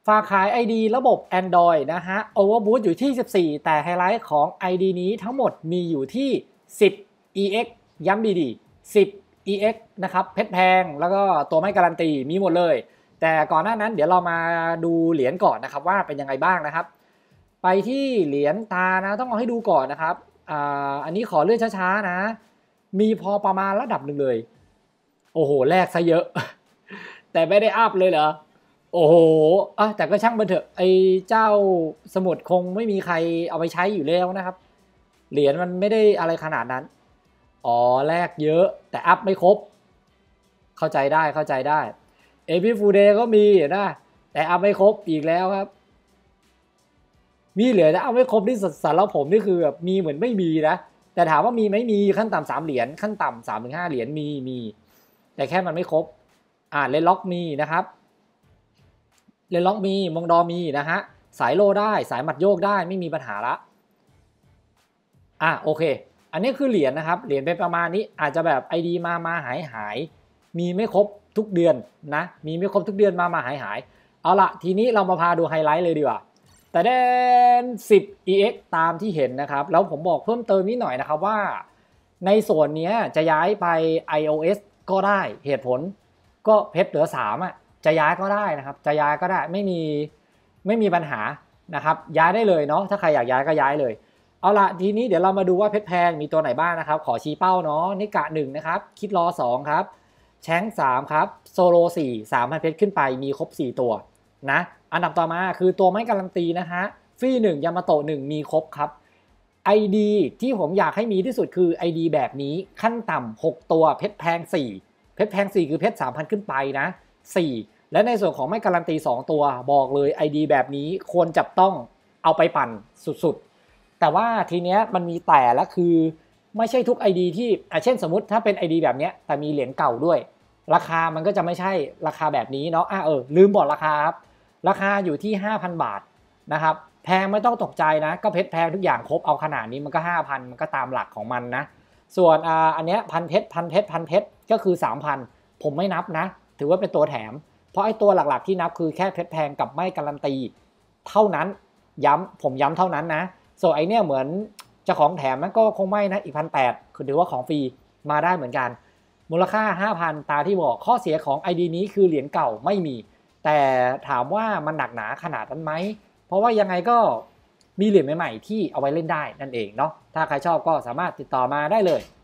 ฝากขาย ID ระบบ Android นะฮะ Overboost อยู่ที่ 14 แต่ไฮไลท์ของ ID นี้ทั้งหมดมีอยู่ที่ 10 EX ย้ำดีๆ 10 EX นะครับเพชรแพงแล้วก็ตัวไม่การันตีมีหมดเลยแต่ก่อนหน้านั้นเดี๋ยวเรามาดูเหรียญก่อนนะครับว่าเป็นยังไงบ้างนะครับไปที่เหรียญตานะต้องเอาให้ดูก่อนนะครับอันนี้ขอเลื่อนช้าๆนะมีพอประมาณระดับหนึ่งเลยโอ้โหแลกซะเยอะ แต่ไม่ได้อัพเลยเหรอโอ้โหแต่ก็ช่างมันเถอะไอ้เจ้าสมุดคงไม่มีใครเอาไปใช้อยู่แล้วนะครับเหรียญมันไม่ได้อะไรขนาดนั้นแลกเยอะแต่อัพไม่ครบเข้าใจได้เอพิฟูเดย์ก็มีนะแต่อัพไม่ครบอีกแล้วครับมีเหลือแต่อัพไม่ครบที่สำหรับผมนี่คือแบบมีเหมือนไม่มีนะแต่ถามว่ามีไหมมีขั้นต่ำ3เหรียญขั้นต่ำ3-5เหรียญมีแต่แค่มันไม่ครบเลนล็อกมีนะครับเลนล็อกมีมงดอมีนะฮะสายโลได้สายหมัดโยกได้ไม่มีปัญหาละโอเคอันนี้คือเหรียญนะครับเหรียญเป็นประมาณนี้อาจจะแบบ ID มาหายมีไม่ครบทุกเดือนนะมีไม่ครบทุกเดือนมาหายเอาละทีนี้เรามาพาดูไฮไลท์เลยดีกว่าแต่แดน10 EX ตามที่เห็นนะครับแล้วผมบอกเพิ่มเติมนิดหน่อยนะครับว่าในส่วนนี้จะย้ายไป iOS ก็ได้เหตุผลก็เพชรเหลือ3จะย้ายก็ได้นะครับจะย้ายก็ได้ไม่มีปัญหานะครับย้ายได้เลยเนาะถ้าใครอยากย้ายก็ย้ายเลยเอาละทีนี้เดี๋ยวเรามาดูว่าเพชรแพงมีตัวไหนบ้างนะครับขอชี้เป้าเนาะนิกะ1นะครับคิดรอ2ครับแชง3ครับโซโล4 3,000 เพชรขึ้นไปมีครบ4ตัวนะอันดับต่อมาคือตัวไม่การันตีนะฮะฟี่1ยามาโตะ1มีครบครับ ID ที่ผมอยากให้มีที่สุดคือ ID แบบนี้ขั้นต่ำ6ตัวเพชรแพง4เพชรแพง4คือเพชร 3,000 ขึ้นไปนะ4และในส่วนของไม่การันตี2ตัวบอกเลย ID แบบนี้ควรจับต้องเอาไปปั่นสุดๆแต่ว่าทีเนี้ยมันมีแต่ละคือไม่ใช่ทุก ID ที่เช่นสมมติถ้าเป็น ID แบบเนี้ยแต่มีเหรียญเก่าด้วยราคามันก็จะไม่ใช่ราคาแบบนี้เนาะลืมบอกราคาครับราคาอยู่ที่ 5,000 บาทนะครับแพงไม่ต้องตกใจนะก็เพชรแพงทุกอย่างครบเอาขนาดนี้มันก็ 5,000 มันก็ตามหลักของมันนะส่วนอันเนี้ยพันเพชรก็คือ 3,000 ผมไม่นับนะถือว่าเป็นตัวแถมเพราะไอ้ตัวหลักๆที่นับคือแค่เพชรแพงกับไม่การันตีเท่านั้นผมย้ำเท่านั้นนะส่วนไอเนี้ยเหมือนจะของแถมมันก็คงไม่นะอีก 1,800 คือถือว่าของฟรีมาได้เหมือนกันมูลค่า 5,000 ตาที่บอกข้อเสียของ ID นี้คือเหรียญเก่าไม่มีแต่ถามว่ามันหนักหนาขนาดนั้นไหมเพราะว่ายังไงก็มีเหรียญใหม่ๆที่เอาไว้เล่นได้นั่นเองเนาะถ้าใครชอบก็สามารถติดต่อมาได้เลย